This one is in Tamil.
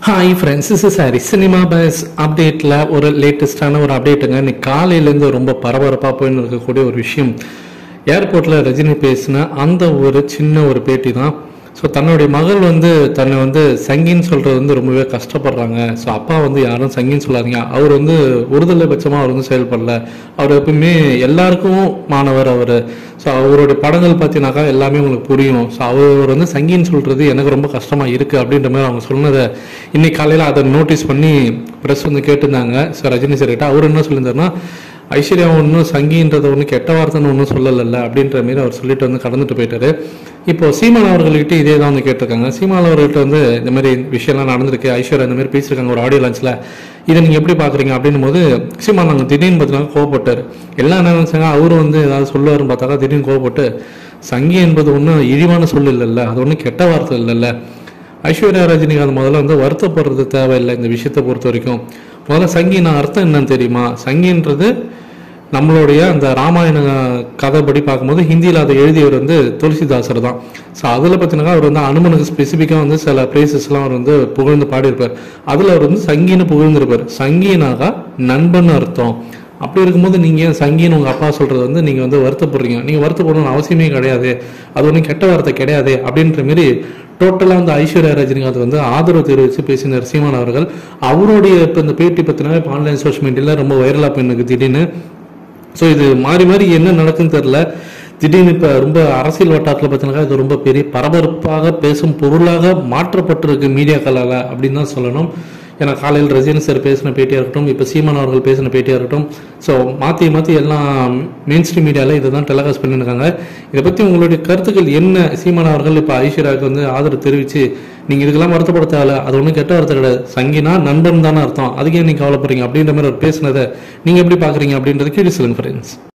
Hi friends, this is Hari. Cinema buzz அப்டேட்டில் ஒரு லேட்டஸ்டான ஒரு அப்டேட்டுங்க. இன்னைக்கு காலையிலேருந்து ரொம்ப பரபரப்பாக போயின்னு இருக்கக்கூடிய ஒரு விஷயம். ஏர்போர்ட்டில் ரஜினி பேசின அந்த ஒரு சின்ன ஒரு பேட்டி தான். ஸோ தன்னுடைய மகள் தன்னை சங்கின்னு சொல்கிறது ரொம்பவே கஷ்டப்படுறாங்க. ஸோ அப்பா யாரும் சங்கின்னு சொல்லாதீங்க, அவர் ஒருதலை பட்சமாக அவர் செயல்படல, அவர் எப்பவுமே எல்லாருக்கும் மாணவர் அவர். ஸோ அவருடைய படங்கள் பார்த்தீங்கன்னாக்கா எல்லாமே உங்களுக்கு புரியும். ஸோ அவர் சங்கின்னு சொல்கிறது எனக்கு ரொம்ப கஷ்டமாக இருக்குது அப்படின்ற மாதிரி அவங்க சொன்னதை இன்னைக்கு காலையில் அதை நோட்டீஸ் பண்ணி ப்ரெஸ் கேட்டிருந்தாங்க. ஸோ ரஜினி சார் கிட்ட அவர் என்ன சொல்லியிருந்தாருன்னா, ஐஸ்வர்யா ஒன்றும் சங்கின்றதை ஒன்றும் கெட்ட வார்த்தைன்னு ஒன்றும் சொல்லலைல்ல அப்படின்ற மாரி அவர் சொல்லிட்டு கடந்துட்டு போயிட்டாரு. இப்போ சீமான் அவர்கள்கிட்ட இதே தான் கேட்டிருக்காங்க. சீமான் அவர்கள்ட்ட இந்த மாதிரி விஷயம்லாம் நடந்திருக்கு, ஐஸ்வர்யா இந்த மாதிரி பேசியிருக்காங்க ஒரு ஆடியோ லான்ச்சில், இதை நீங்கள் எப்படி பார்க்குறீங்க அப்படின்னும் போது சீமான் நாங்கள் திடீர்னு பார்த்தீங்கன்னா கோவப்பட்டார். எல்லாம் என்ன நினச்சாங்க, அவரும் ஏதாவது சொல்லுவாருன்னு பார்த்தாக்கா திடீர்னு கோவப்பட்டு, சங்கி என்பது ஒன்றும் இழிவான சொல் இல்லைல்ல, அது ஒன்றும் கெட்ட வார்த்தை இல்லைல்ல, ஐஸ்வர்யா ரஜினிகாந்த் முதல்ல வருத்தப்படுறது தேவையில்லை. இந்த விஷயத்தை பொறுத்த வரைக்கும் முதல்ல சங்கினா அர்த்தம் என்னன்னு தெரியுமா? சங்கின்றது நம்மளுடைய அந்த ராமாயண கதைப்படி பார்க்கும்போது ஹிந்தியில் அதை எழுதியவர் துளசிதாசர் தான். ஸோ அதில் பார்த்தீங்கன்னா அவர் அனுமனுக்கு ஸ்பெசிஃபிக்காக சில பிளேசஸ்லாம் அவர் புகழ்ந்து பாடியிருப்பார். அதில் அவர் சங்கின்னு புகழ்ந்திருப்பார். சங்கினாக்கா நண்பன் அர்த்தம். அப்படி இருக்கும்போது நீங்கள் சங்கின்னு உங்கள் அப்பா சொல்கிறது நீங்கள் வருத்தப்படுறீங்க. நீங்கள் வருத்தப்படணும்னு அவசியமே கிடையாது, அது ஒன்றும் கெட்ட வார்த்தை கிடையாது அப்படின்ற மாரி டோட்டலாக ஐஸ்வர்யா ரஜினிகாந்த் ஆதரவு தெரிவித்து பேசினார் சீமான் அவர்கள். அவருடைய இப்போ இந்த பேட்டி பற்றினாவே இப்போ ஆன்லைன் சோஷியல் மீடியாவில் ரொம்ப வைரலாக போயிருக்கு திடீர்னு. ஸோ இது மாறி மாறி என்ன நடக்குன்னு தெரில. திடீர்னு இப்போ ரொம்ப அரசியல் வட்டாரத்தில் பார்த்தீங்கன்னா இது ரொம்ப பெரிய பரபரப்பாக பேசும் பொருளாக மாற்றப்பட்டிருக்கு மீடியாக்களால் அப்படின்னு தான் சொல்லணும். ஏன்னா காலையில் ரஜினி சார் பேசின பேட்டியாக இருக்கட்டும், இப்போ சீமான் அவர்கள் பேசின பேட்டியாக இருக்கட்டும், ஸோ மாற்றி எல்லாம் மெயின் ஸ்ட்ரீம் மீடியாவில் இதை தான் டெலிகாஸ்ட் பண்ணியிருக்காங்க. இதை பற்றி உங்களுடைய கருத்துக்கள் என்ன? சீமான் அவர்கள் இப்போ ஐஸ்வர்யாவுக்கு ஆதரவு தெரிவித்து நீங்கள் இதுக்கெல்லாம் வருத்தப்பட தேவை, அது ஒன்றும் கெட்ட வார்த்தை கிடையாது, சங்கினா நண்பன் தானே அர்த்தம், அதுக்கே நீங்கள் கவலைப்படுறீங்க அப்படின்ற மாதிரி அவர் பேசினதை நீங்கள் எப்படி பார்க்குறீங்க அப்படின்றது கீழே சொல்லுங்க ஃப்ரெண்ட்ஸ்.